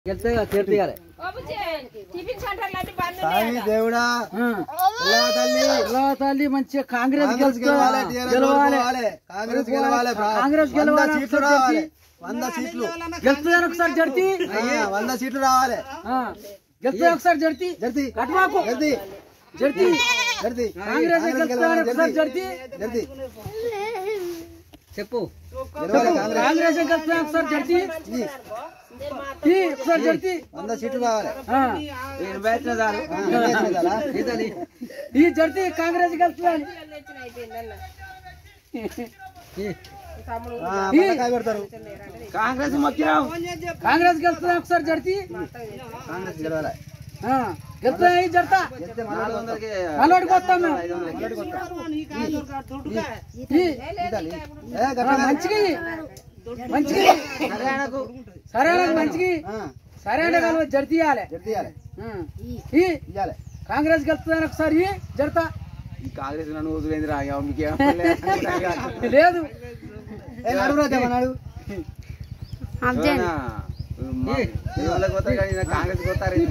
దేవుడా తల్లి మంచిగా కాంగ్రెస్ కాంగ్రెస్ 100 సీట్లు రావాలి 100 సీట్లు గెలుస్తుందని ఒకసారి జడ్తి 100 సీట్లు రావాలి గెలుస్తుంది ఒకసారి జడ్తి జడ్తి కట్మాకు జడ్తి జడ్తి జడ్తి కాంగ్రెస్ గెలుస్తుందని ఒకసారి జడ్తి జడ్తి చెప్పు కాంగ్రెస్ గెలుస్తుందని ఒకసారి జడ్తి ఒకసారి జడ్తి 100 సీట్లు రావాలి ఈ జడ్తి కాంగ్రెస్ గెలుస్తుందని కాంగ్రెస్ మొక్కిరావు కాంగ్రెస్ గెలుస్తుంది ఒకసారి జడ్తి కాంగ్రెస్ గెలవాలి గెలుస్తుంది జడతా మళ్ళోడికి వస్తాం మేము మంచిగా మంచిగా సరైన మంచిగా సరైన కాలం జడ్తి ఇవ్వాలి కాంగ్రెస్ గెలుస్తుందని ఒకసారి జడతా కాంగ్రెస్ నన్ను రాగా లేదు కాంగ్రెస్ పోతారు